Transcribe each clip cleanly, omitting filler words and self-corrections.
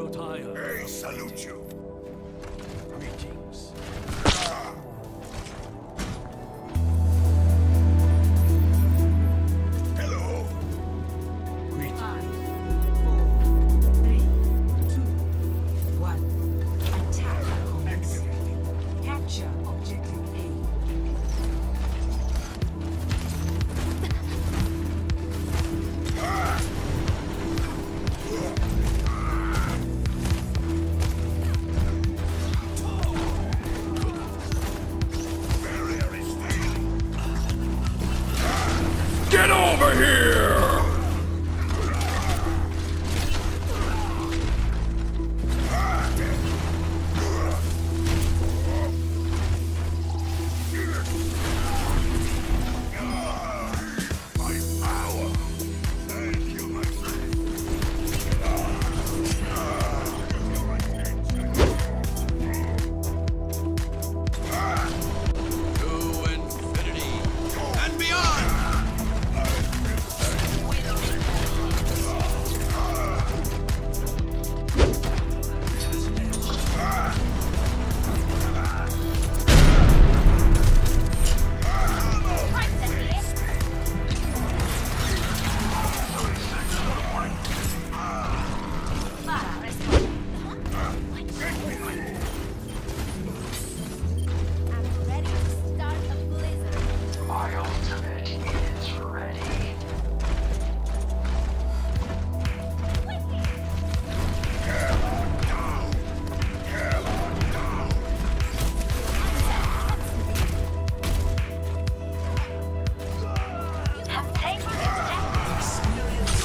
so tired. I salute you. Greetings. Hello. Greetings. 5, 4, 3, 2, 1. Attack commencing. Capture objective A. Get over here! My power. Thank you, my friend. To infinity and beyond! I'm ready to start a blizzard. My ultimate is ready. Have taken its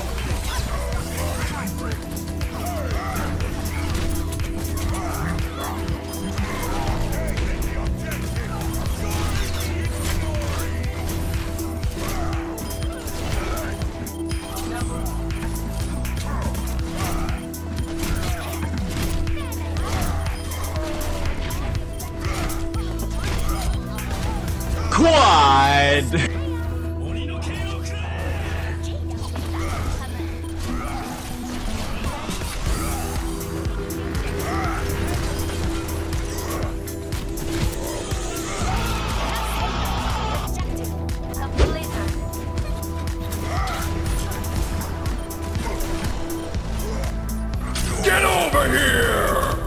Quad! a blizzard. Get over here!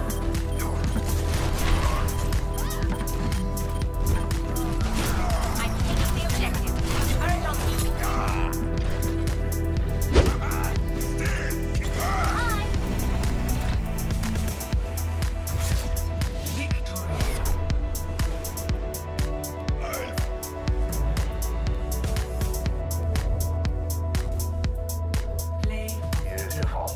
I'm taking the objective. Turret on me. Hi. Play. Beautiful.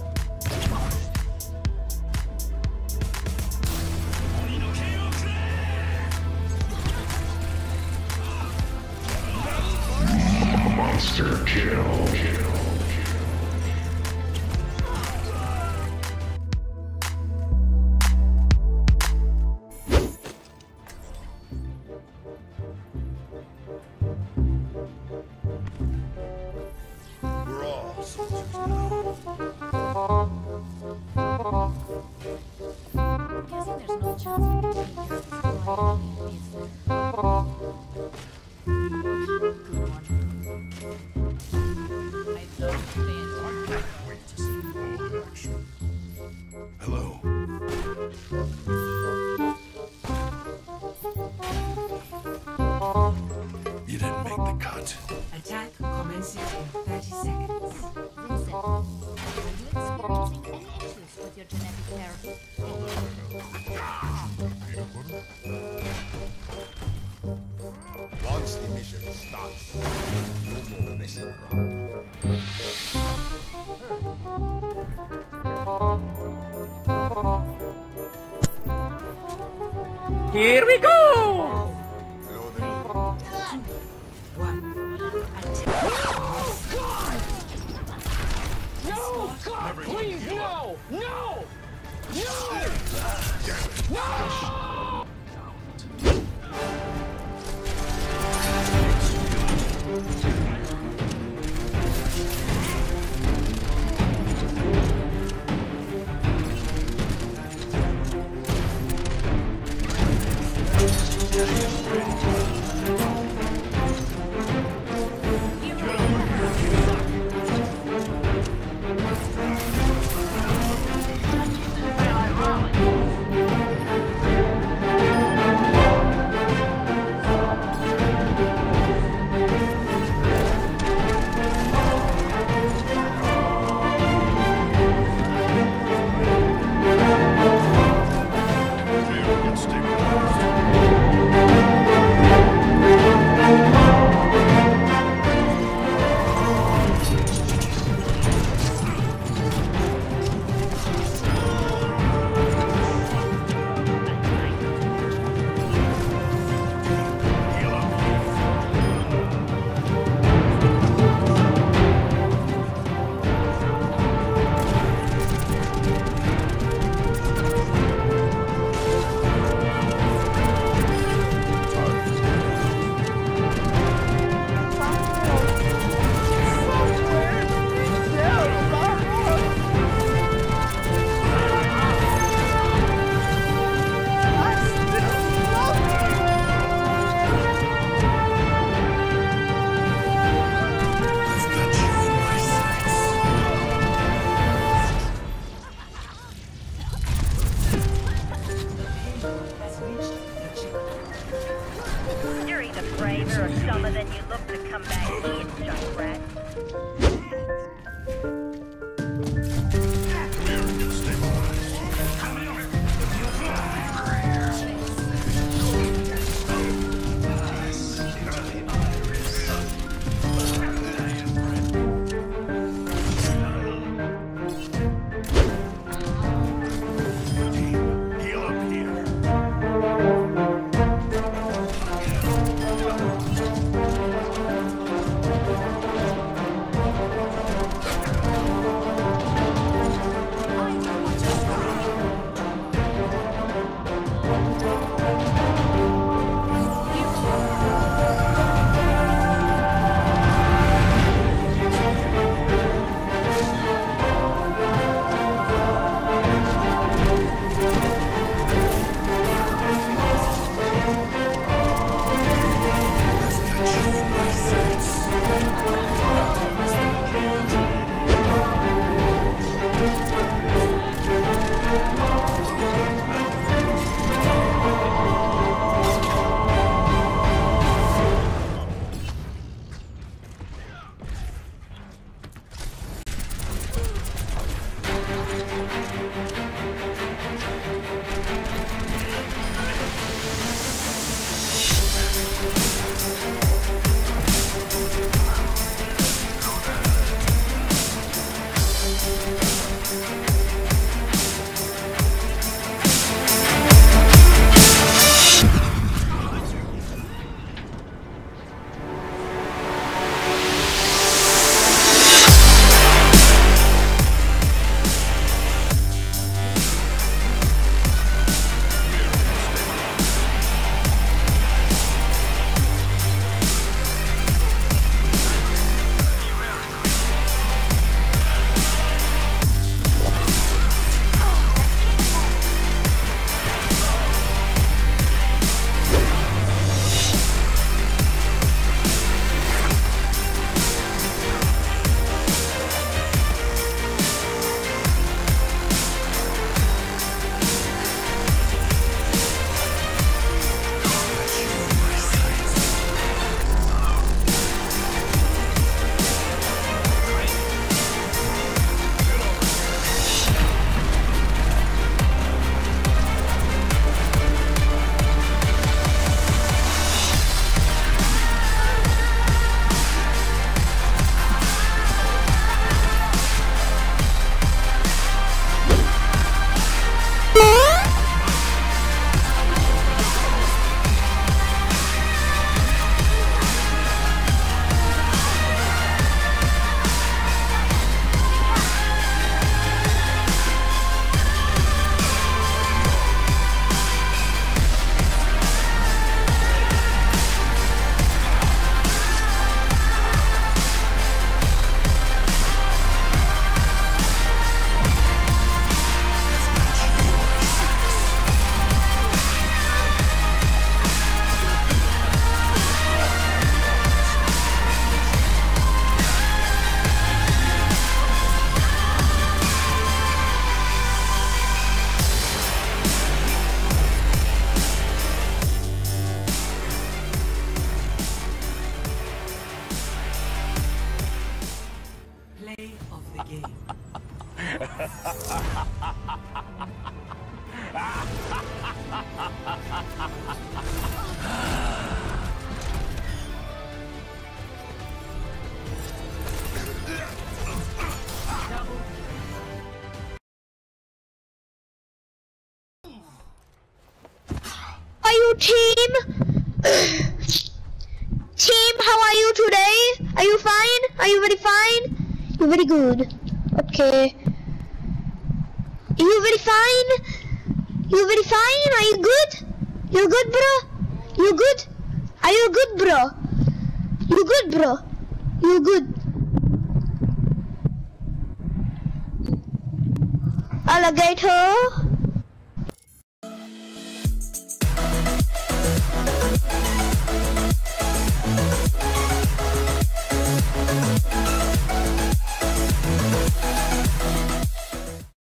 Monster kill. We're all soldiers. Guessing there's no chance we can take care of this boy. Good one. I don't think. Wait to see all in action. Hello. You didn't make the cut. Attack commences in 30 seconds. Vincent, are you experiencing any issues with your genetic therapy? Once the mission starts, no more messing around. Here we go! Hello there. 1. Attack. No! God, please, no! No! No! the game. Are you team? Team, how are you today? Are you fine? Are you very fine? You're very good. Okay. You very fine? You very fine? Are you good? You good, bro? You good? Are you good, bro? You good, bro? You good? Alligator?